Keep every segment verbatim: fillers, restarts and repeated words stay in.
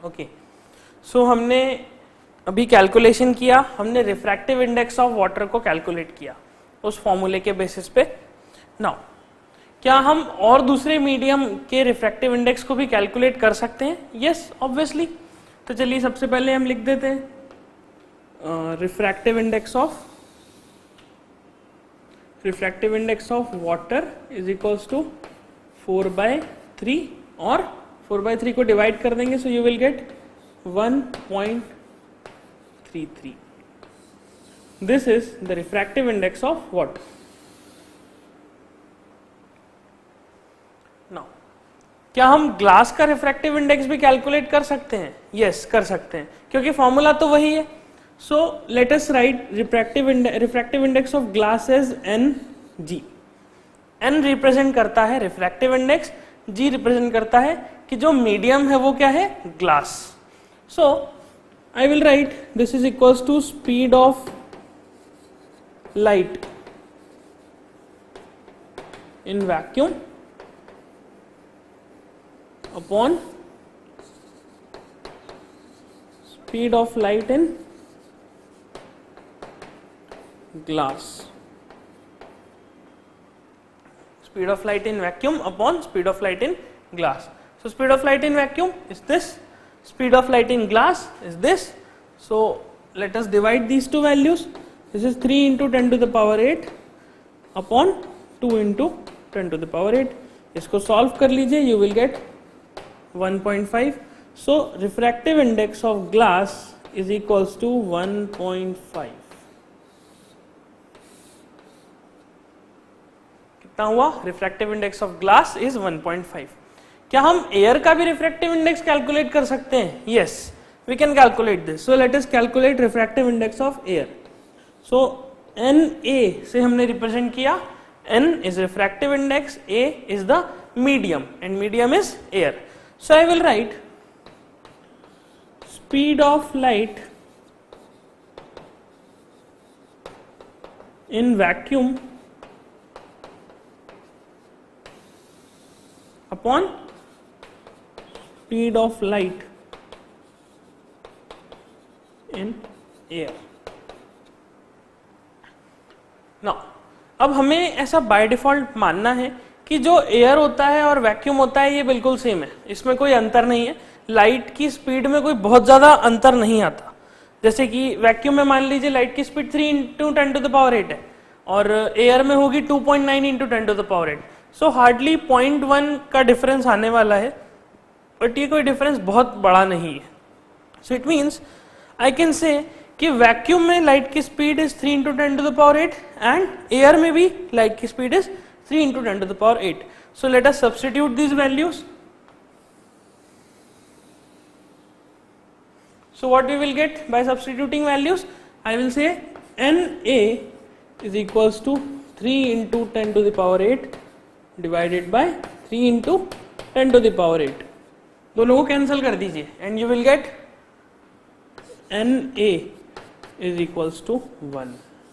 Okay, सो हमने अभी calculation किया, हमने रिफ्रैक्टिव इंडेक्स ऑफ वाटर को कैलकुलेट किया उस फॉर्मूले के बेसिस पे। नाउ क्या हम और दूसरे मीडियम के रिफ्रैक्टिव इंडेक्स को भी कैलकुलेट कर सकते हैं? Yes, obviously. तो चलिए सबसे पहले हम लिख देते हैं refractive index of refractive index of water is equals to four by three, और फोर बाय थ्री को डिवाइड कर देंगे, so you will get one point three three. This is the refractive index of water. Now, क्या हम glass का refractive index भी calculate कर सकते हैं? यस yes, कर सकते हैं, क्योंकि फॉर्मूला तो वही है. So let us write refractive refractive index of glass as N G. N represent करता है रिफ्रैक्टिव इंडेक्स, जी रिप्रेजेंट करता है कि जो मीडियम है वो क्या है? Glass. So I will write this is equals to speed of light in vacuum upon speed of light in glass. Speed of light in vacuum upon speed of light in glass. So speed of light in vacuum is this, speed of light in glass is this. So let us divide these two values. This is three into ten to the power eight upon two into ten to the power eight. इसको solve कर लीजिए, you will get one point five. So refractive index of glass is equals to one point five. कितना हुआ? Refractive index of glass is one point five. क्या हम air का भी refractive index calculate कर सकते हैं? Yes, we can calculate this. So let us calculate refractive index of air. So N A से हमने रिप्रेजेंट किया, N is refractive index, A is the medium and medium is air. So I will write speed of light in vacuum upon speed of light in air. Now, अब हमें ऐसा by default मानना है कि जो air होता है और वैक्यूम होता है ये बिल्कुल सेम है, इसमें कोई अंतर नहीं है. लाइट की स्पीड में कोई बहुत ज्यादा अंतर नहीं आता. जैसे कि वैक्यूम में मान लीजिए लाइट की speed three into ten to the power eight है और एयर में होगी two point nine into ten to the power eight. So hardly point one का डिफरेंस आने वाला है, बट ये कोई डिफरेंस बहुत बड़ा नहीं है. So it means I can say कि वैक्यूम में लाइट की speed is three into ten to the power eight and air में भी लाइट की speed is three into ten to the power eight. So let us substitute these values. So what we will get by substituting values? I will say N A is equals to three into ten to the power eight divided by three into ten to the power eight. दोनों को cancel कर दीजिए and you will get N A is equals to one.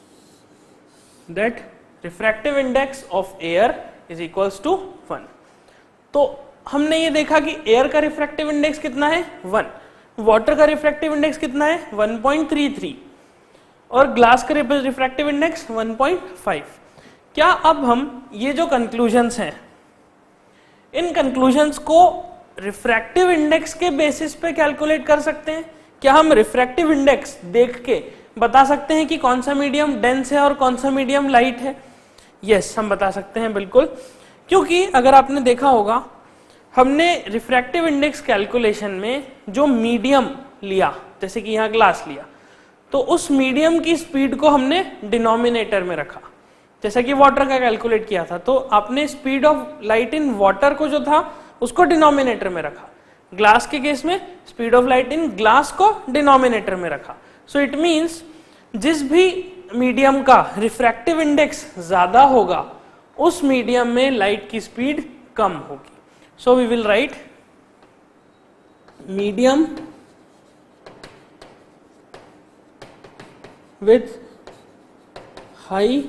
That refractive index of air is equals to one. तो हमने ये देखा कि air का रिफ्रैक्टिव इंडेक्स कितना है? वन. वाटर का रिफ्रैक्टिव इंडेक्स कितना है? One point three three. और ग्लास का refractive index one point five. क्या अब हम ये जो कंक्लूजन्स हैं, इन कंक्लूजन्स को रिफ्रैक्टिव इंडेक्स के बेसिस पे कैलकुलेट कर सकते हैं? क्या हम रिफ्रैक्टिव इंडेक्स देख के बता सकते हैं कि कौन सा मीडियम डेंस है और कौन सा मीडियम लाइट है? यस, हम बता सकते हैं बिल्कुल, क्योंकि अगर आपने देखा होगा हमने रिफ्रैक्टिव इंडेक्स कैलकुलेशन में जो मीडियम लिया, जैसे कि यहाँ ग्लास लिया, तो उस मीडियम की स्पीड को हमने डिनोमिनेटर में रखा. जैसा कि वाटर का कैलकुलेट किया था, तो आपने speed of light in water को जो था उसको डिनोमिनेटर में रखा. ग्लास के केस में speed of light in glass को डिनोमिनेटर में रखा. सो इट मींस जिस भी मीडियम का रिफ्रैक्टिव इंडेक्स ज्यादा होगा उस मीडियम में लाइट की स्पीड कम होगी. So we will write medium with high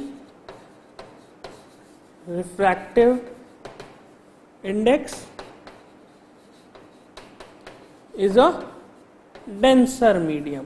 refractive index is a denser medium.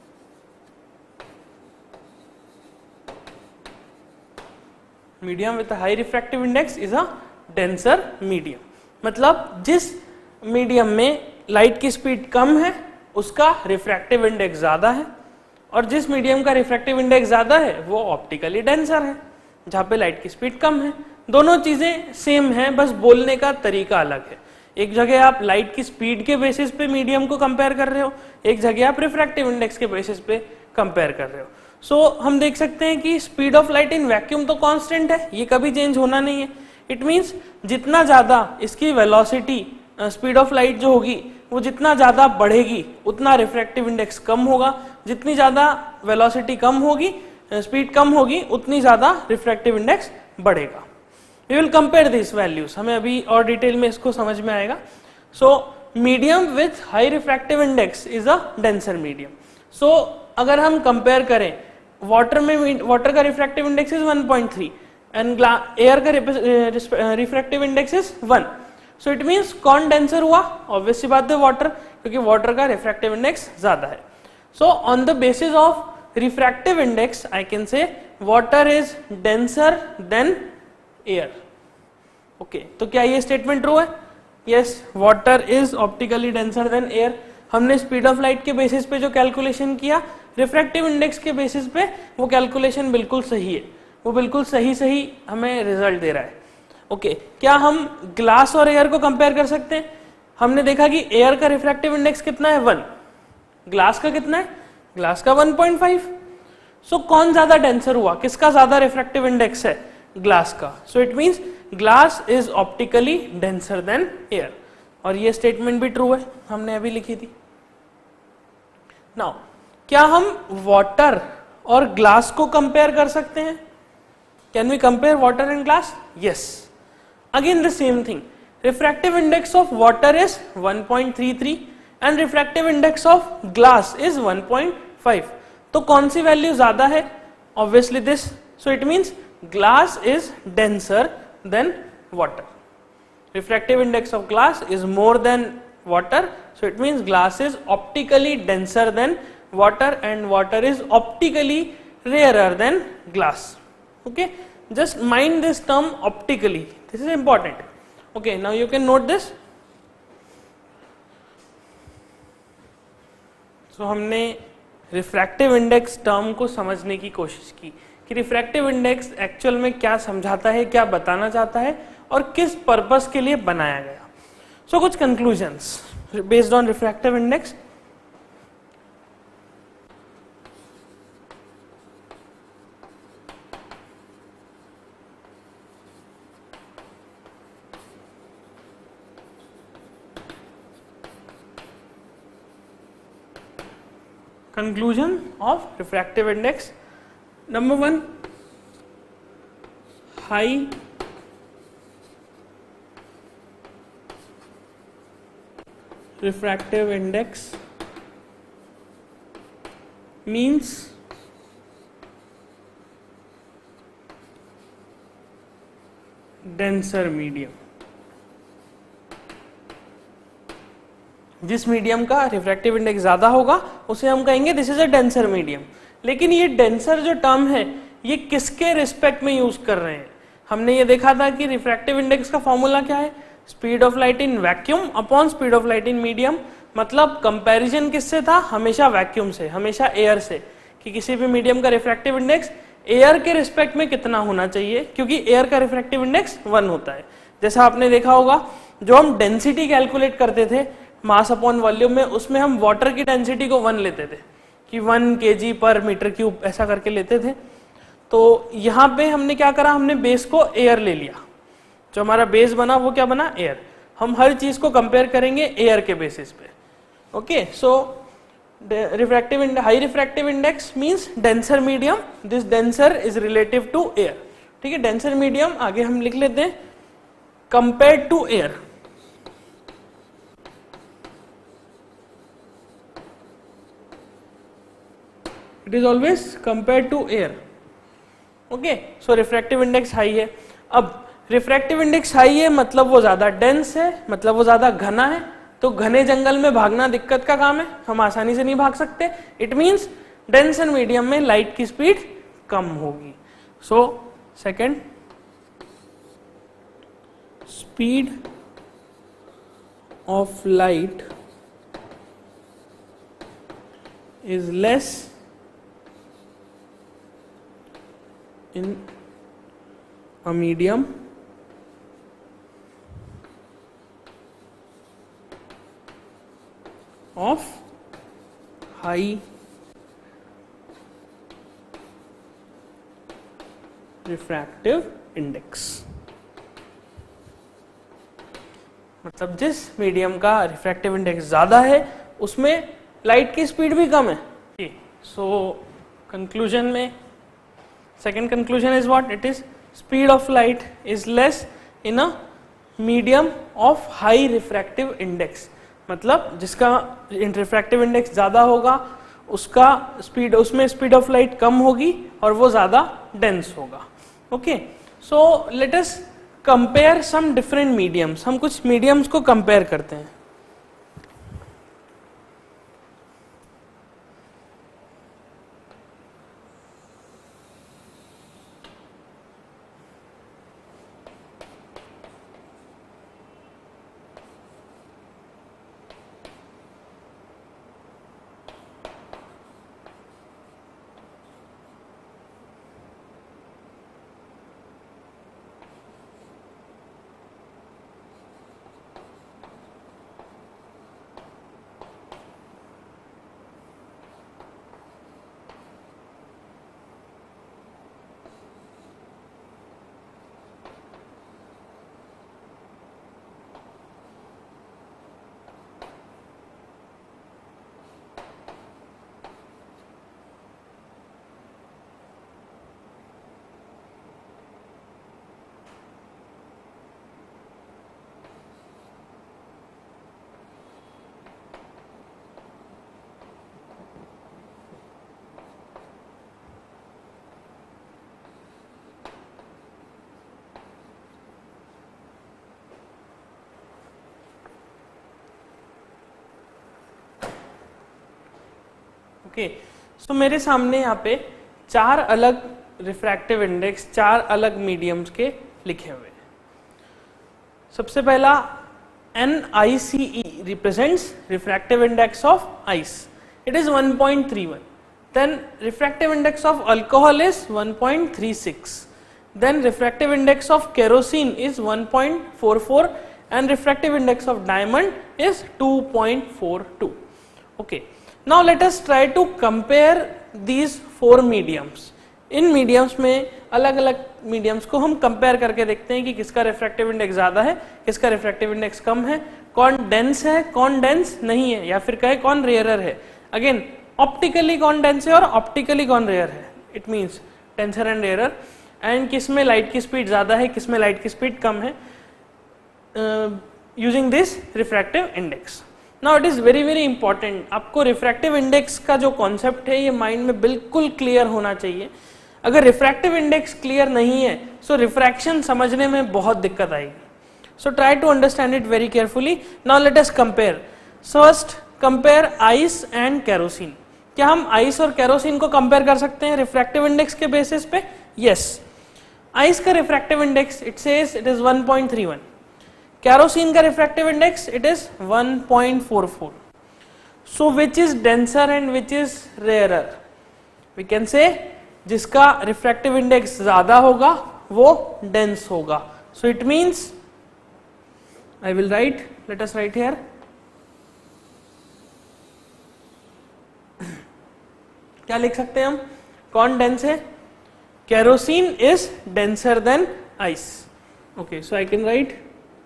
Medium with a high refractive index is a denser medium. मतलब जिस मीडियम में लाइट की स्पीड कम है उसका रिफ्रैक्टिव इंडेक्स ज्यादा है, और जिस मीडियम का रिफ्रैक्टिव इंडेक्स ज्यादा है वो ऑप्टिकली डेंसर है, जहां पे लाइट की स्पीड कम है। दोनों चीजें सेम हैं, बस बोलने का तरीका अलग है। एक जगह आप लाइट की स्पीड के बेसिस पे मीडियम को कंपेयर कर रहे हो, एक जगह आप रिफ्रैक्टिव इंडेक्स के बेसिस पे कंपेयर कर रहे हो। सो so, हम देख सकते हैं कि speed of light in vacuum तो कांस्टेंट है, ये कभी चेंज होना नहीं है। इट मींस जितना ज्यादा इसकी वेलोसिटी स्पीड ऑफ लाइट जो होगी वो जितना ज्यादा बढ़ेगी उतना रिफ्रैक्टिव इंडेक्स कम होगा, जितनी ज्यादा वेलोसिटी कम होगी, स्पीड कम होगी, उतनी ज्यादा रिफ्रैक्टिव इंडेक्स बढ़ेगा। We will compare this values, हमें अभी और डिटेल में इसको समझ में आएगा। So medium with high refractive index is a denser medium. So अगर हम कंपेयर करें, वाटर में वाटर का refractive index is one point three and air का refractive index is one. So it means कौन डेंसर हुआ? ऑब्वियस सी बात है वाटर, क्योंकि वाटर का रिफ्रैक्टिव इंडेक्स ज्यादा है। So on the basis of refractive index I can say water is denser than air. Okay, तो क्या ये स्टेटमेंट ट्रू है? Yes, water is optically denser than air. हमने स्पीड ऑफ लाइट के basis पे जो कैलकुलेशन किया, रिफ्रैक्टिव इंडेक्स के बेसिस पे वो कैलकुलेशन बिल्कुल सही है, वो बिल्कुल सही सही हमें रिजल्ट दे रहा है। ओके okay, क्या हम ग्लास और एयर को कंपेयर कर सकते हैं? हमने देखा कि एयर का रिफ्रैक्टिव इंडेक्स कितना है? वन। ग्लास का कितना है? ग्लास का वन पॉइंट फाइव। सो कौन ज्यादा डेंसर हुआ? किसका ज्यादा रिफ्रैक्टिव इंडेक्स है? ग्लास का। So it means glass is optically denser than air, और ये स्टेटमेंट भी ट्रू है, हमने अभी लिखी थी। नाउ क्या हम वाटर और ग्लास को कंपेयर कर सकते हैं? Can we compare water and glass? Yes, again the same thing. Refractive index of water is one point three three and refractive index of glass is one point five. तो कौन सी value ज्यादा है? Obviously this. So it means glass is denser than water. Refractive index of glass is more than water. So it means glass is optically denser than water and water is optically rarer than glass. Okay, just mind this term optically. This is important. Okay, now you can note this. So हमने refractive index term को समझने की कोशिश की कि refractive index actual में क्या समझाता है, क्या बताना चाहता है और किस पर्पस के लिए बनाया गया। सो so, कुछ conclusions based on refractive index. Conclusion of refractive index. Number one, high refractive index means denser medium. जिस मीडियम का रिफ्रैक्टिव इंडेक्स ज्यादा होगा उसे हम कहेंगे this is a denser medium. लेकिन ये डेंसर जो टर्म है ये किसके रिस्पेक्ट में यूज कर रहे हैं? हमने ये देखा था कि रिफ्रैक्टिव इंडेक्स का फॉर्मूला क्या है? Speed of light in vacuum upon speed of light in medium. मतलब कंपैरिजन किससे था? हमेशा वैक्यूम से, हमेशा एयर से, कि किसी भी मीडियम का रिफ्रैक्टिव इंडेक्स एयर के रिस्पेक्ट में कितना होना चाहिए, क्योंकि एयर का रिफ्रैक्टिव इंडेक्स वन होता है। जैसा आपने देखा होगा जो हम डेंसिटी कैलकुलेट करते थे मास अपॉन वॉल्यूम में, उसमें हम वाटर की डेंसिटी को वन लेते थे कि one KG per metre cube ऐसा करके लेते थे। तो यहाँ पे हमने क्या करा? हमने बेस को एयर ले लिया, जो हमारा बेस बना वो क्या बना? एयर। हम हर चीज को कंपेयर करेंगे एयर के बेसिस पे। Okay, so refractive high refractive index means denser medium, this denser is relative to air. ठीक है, डेंसर मीडियम आगे हम लिख लेते हैं compared to air. It is always compared to air. Okay, so refractive index high है। अब refractive index high है मतलब वो ज्यादा डेंस है, मतलब वो ज्यादा घना है, तो घने जंगल में भागना दिक्कत का काम है, हम आसानी से नहीं भाग सकते। इट मींस डेंसर मीडियम में लाइट की स्पीड कम होगी। So second, speed of light is less in a medium of high refractive index। मतलब जिस मीडियम का रिफ्रैक्टिव इंडेक्स ज्यादा है उसमें लाइट की स्पीड भी कम है। सो कंक्लूजन में second conclusion is what? It is speed of light is less in a medium of high refractive index. मतलब जिसका रिफ्रैक्टिव इंडेक्स ज्यादा होगा उसका स्पीड, उसमें स्पीड ऑफ लाइट कम होगी और वो ज्यादा डेंस होगा। Okay, so let us compare some different mediums. हम कुछ मीडियम्स को कंपेयर करते हैं। ओके, सो मेरे सामने यहाँ पे चार अलग रिफ्रैक्टिव इंडेक्स चार अलग मीडियम्स के लिखे हुए हैं। सबसे पहला N I C E represents refractive index of ice, it is one point three one. Then refractive index of alcohol is one point three six. then refractive index of kerosene is one point four four and refractive index of diamond is two point four two. Okay, now let us try to compare these four mediums. इन mediums में अलग अलग mediums को हम compare करके देखते हैं कि किसका रिफ्रैक्टिव इंडेक्स ज्यादा है, किसका रिफ्रैक्टिव इंडेक्स कम है, कौन डेंस है, कौन डेंस नहीं है, या फिर कहे कौन रेयरर है। अगेन ऑप्टिकली कौन डेंस है और ऑप्टिकली कौन रेयर है, it means denser and rarer. And किसमें लाइट की स्पीड ज्यादा है, किसमें लाइट की स्पीड कम है, using this refractive index. Now it is very very important, आपको रिफ्रैक्टिव इंडेक्स का जो कॉन्सेप्ट है ये माइंड में बिल्कुल क्लियर होना चाहिए। अगर रिफ्रैक्टिव इंडेक्स क्लियर नहीं है सो रिफ्रैक्शन समझने में बहुत दिक्कत आएगी। So try to understand it very carefully. Now let us compare. First compare ice and kerosene. क्या हम आइस और केरोसिन को कंपेयर कर सकते हैं रिफ्रैक्टिव इंडेक्स के बेसिस पे? यस। आइस का refractive index it says it is one point three one, kerosene का refractive index it is one point four four. So which is denser and which is rarer? We can say जिसका refractive index ज्यादा होगा वो dense होगा. So it means I will write, let us write here, क्या लिख सकते हैं हम? कौन डेंस है? Kerosene is denser than ice. Okay, so I can write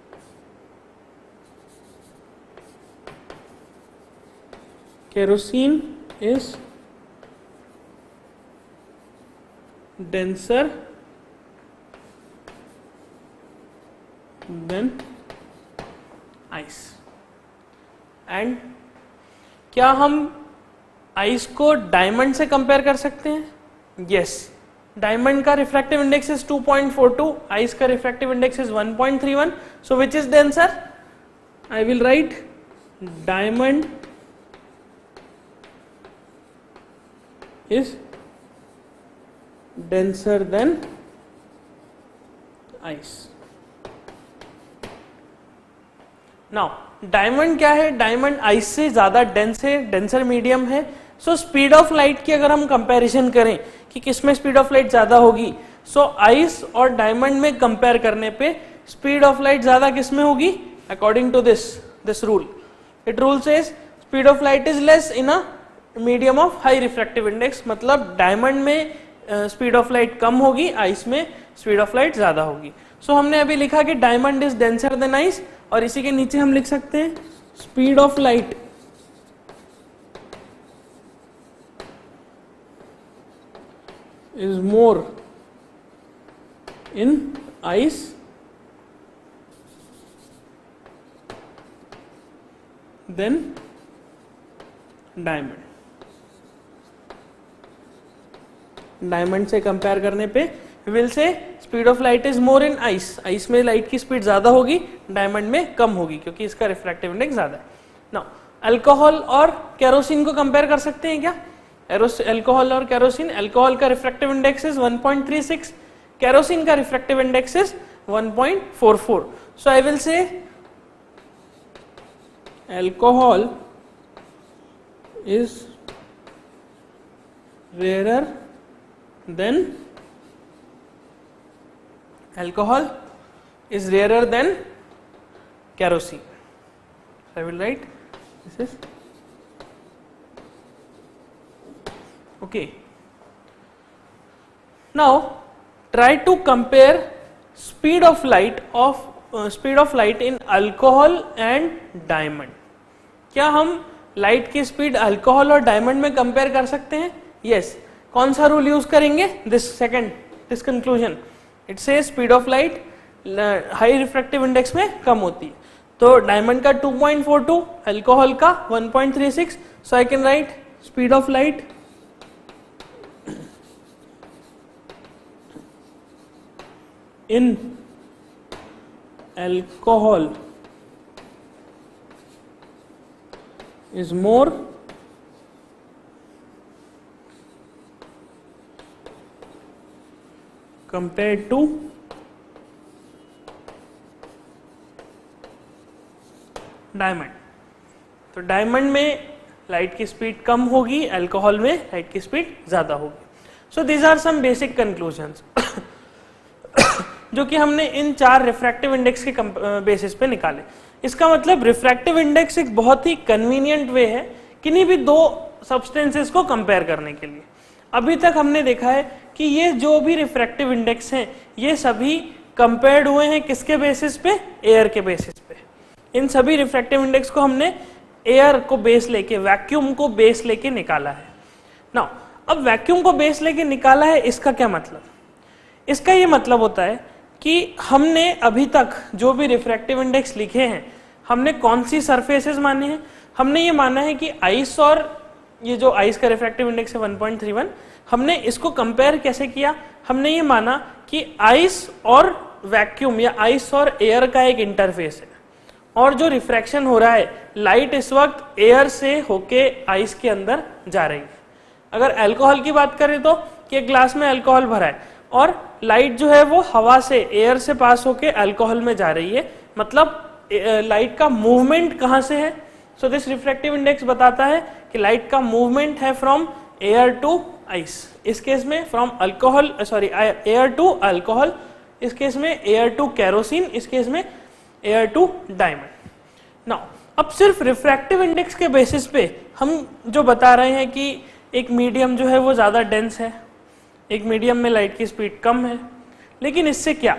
kerosene is denser than ice. And क्या हम आइस को डायमंड से कंपेयर कर सकते हैं? यस. डायमंड का refractive index is two point four two, ice का refractive index is one point three one. So which is denser? I will write diamond is denser than ice. Now diamond क्या है? Diamond ice से ज्यादा dense है, denser medium है। So speed of light की अगर हम कंपैरिजन करें कि किसमें स्पीड ऑफ लाइट ज्यादा होगी, सो आइस और डायमंड में कंपेयर करने पे स्पीड ऑफ लाइट ज्यादा किसमें होगी? According to this this rule, it rule says speed of light is less in a medium of high refractive index. मतलब डायमंड में स्पीड ऑफ लाइट कम होगी, आइस में स्पीड ऑफ लाइट ज्यादा होगी। सो so, हमने अभी लिखा कि diamond is denser than ice, और इसी के नीचे हम लिख सकते हैं speed of light is more in ice than diamond. Diamond से कंपेयर करने पे will say speed of light is more in ice, ice में लाइट की स्पीड ज्यादा होगी, डायमंड में कम होगी, क्योंकि इसका रिफ्रैक्टिव इंडेक्स ज्यादा है। नाउ अल्कोहल और केरोसिन को कंपेयर कर सकते हैं क्या? अल्कोहल और केरोसिन, अल्कोहल का refractive index is one point three six, kerosene का refractive index is one point four four. So I will say alcohol is rarer than alcohol is rarer than kerosene. So I will write this is okay. Now try to compare speed of light of uh, speed of light in alcohol and diamond. क्या हम light की speed alcohol और diamond में compare कर सकते हैं? Yes yes. कौन सा रूल यूज करेंगे? This second, this conclusion, it say speed of light high refractive index में कम होती है। तो डायमंड का two point four two, alcohol का one point three six. So I can write speed of light in alcohol is more compared to diamond. तो diamond में light की स्पीड कम होगी, अल्कोहल में लाइट की स्पीड ज्यादा होगी। So these are some basic conclusions जो कि हमने इन चार रिफ्रैक्टिव इंडेक्स के बेसिस पे निकाले। इसका मतलब रिफ्रैक्टिव इंडेक्स एक बहुत ही कन्वीनियंट वे है किन्हीं भी दो सब्सटेंसेस को कंपेयर करने के लिए। अभी तक हमने देखा है कि ये जो भी रिफ्रैक्टिव इंडेक्स हैं ये सभी कंपेयर्ड हुए हैं किसके बेसिस पे? एयर के बेसिस पे। इन सभी रिफ्रैक्टिव इंडेक्स को हमने एयर को बेस लेके, वैक्यूम को बेस लेके निकाला है। नाउ अब वैक्यूम को बेस लेके निकाला है, इसका क्या मतलब? इसका ये मतलब होता है कि हमने अभी तक जो भी रिफ्रैक्टिव इंडेक्स लिखे हैं हमने कौन सी सरफेसेस माने हैं? हमने ये माना है कि आइस और ये जो आइस का रिफ्रैक्टिव इंडेक्स है वन पॉइंट थ्री वन, हमने इसको कंपेयर कैसे किया? हमने ये माना कि आइस और वैक्यूम या आइस और एयर का एक इंटरफेस है और जो रिफ्रैक्शन हो रहा है, लाइट इस वक्त एयर से होके आइस के अंदर जा रही है। अगर अल्कोहल की बात करें तो कि एक ग्लास में अल्कोहल भरा है और लाइट जो है वो हवा से, एयर से पास होके अल्कोहल में जा रही है, मतलब लाइट का मूवमेंट कहां से है? सो दिस रिफ्रैक्टिव इंडेक्स बताता है कि लाइट का मूवमेंट है फ्रॉम एयर टू आइस, इस केस में from alcohol sorry air to alcohol, इस केस में एयर टू केरोसिन, इस केस में एयर टू डायमंड। नाउ अब सिर्फ रिफ्रैक्टिव इंडेक्स के बेसिस पे हम जो बता रहे हैं कि एक मीडियम जो है वो ज्यादा डेंस है, एक मीडियम में लाइट की स्पीड कम है, लेकिन इससे क्या?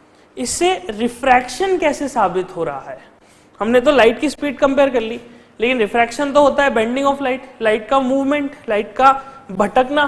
इससे रिफ्रैक्शन कैसे साबित हो रहा है? हमने तो लाइट की स्पीड कंपेयर कर ली, लेकिन रिफ्रैक्शन तो होता है बेंडिंग ऑफ लाइट, लाइट का मूवमेंट, लाइट का भटकना।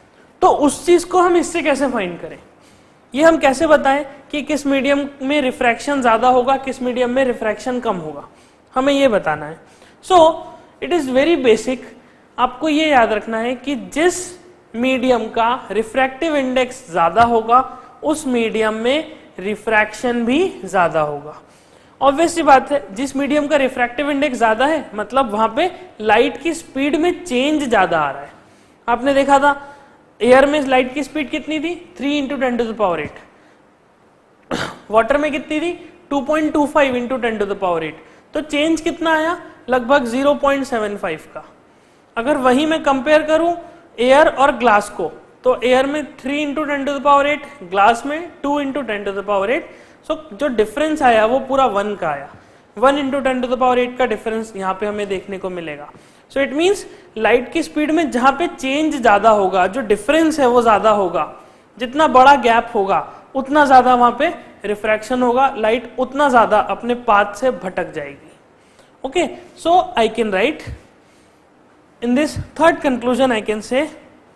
तो उस चीज को हम इससे कैसे फाइंड करें? ये हम कैसे बताएं कि किस मीडियम में रिफ्रैक्शन ज्यादा होगा, किस मीडियम में रिफ्रैक्शन कम होगा? हमें ये बताना है। So it is very basic. आपको ये याद रखना है कि जिस मीडियम का रिफ्रैक्टिव इंडेक्स ज्यादा होगा उस मीडियम में रिफ्रैक्शन भी ज्यादा होगा, ऑब्वियस सी बात है, जिस मीडियम का रिफ्रैक्टिव इंडेक्स ज्यादा है मतलब वहां पे लाइट की स्पीड में चेंज ज्यादा आ रहा है। आपने देखा था एयर में लाइट की स्पीड कितनी थी, three into ten to the power eight, water में कितनी थी, two point two five into ten to the power eight, तो चेंज कितना आया, लगभग ज़ीरो पॉइंट सेवन फाइव का। अगर वही मैं कंपेयर करूं एयर और ग्लास को, तो एयर में three into ten to the power eight, glass में two into ten to the power eight, so जो डिफरेंस आया वो पूरा वन का आया, one into ten to the power eight का डिफरेंस यहाँ पे हमें देखने को मिलेगा। सो इट मीन्स लाइट की स्पीड में जहां पे चेंज ज्यादा होगा, जो डिफरेंस है वो ज्यादा होगा, जितना बड़ा गैप होगा उतना ज्यादा वहां पे रिफ्रैक्शन होगा, लाइट उतना ज्यादा अपने पाथ से भटक जाएगी। Okay, so I can write in this third conclusion, I can say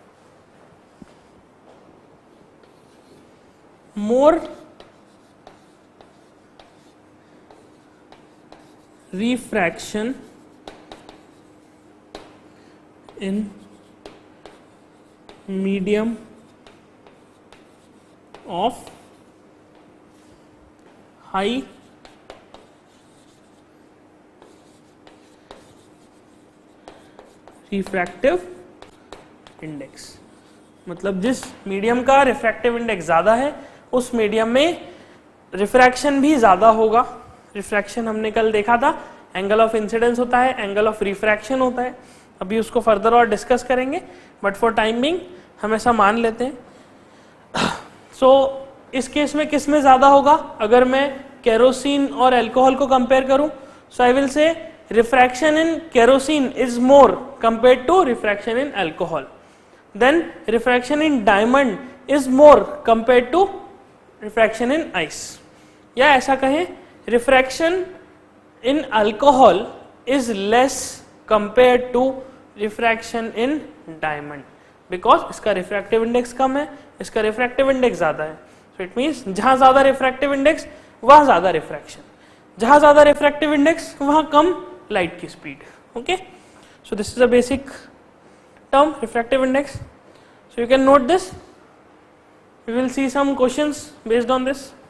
more refraction in medium of high refractive index, मतलब जिस मीडियम का रिफ्रैक्टिव इंडेक्स ज्यादा है उस मीडियम में रिफ्रैक्शन भी ज्यादा होगा। रिफ्रैक्शन हमने कल देखा था, एंगल ऑफ इंसिडेंस होता है, एंगल ऑफ रिफ्रैक्शन होता है, अभी उसको फर्दर और डिस्कस करेंगे, बट फॉर टाइम बिंग हम ऐसा मान लेते हैं। सो so, इस केस में किस में ज्यादा होगा, अगर मैं केरोसिन और अल्कोहल को कंपेयर करूं, so I will say refraction in kerosene is more compared to refraction in alcohol, then refraction in diamond is more compared to refraction in ice, या ऐसा कहें refraction in alcohol is less compared to refraction in diamond, because इसका refractive index कम है, इसका refractive index ज्यादा है। so it means जहां ज्यादा refractive index वहां ज्यादा refraction, जहां ज्यादा refractive index वहां कम light की speed। okay, so this is a basic term, refractive index. So you can note this. We will see some questions based on this.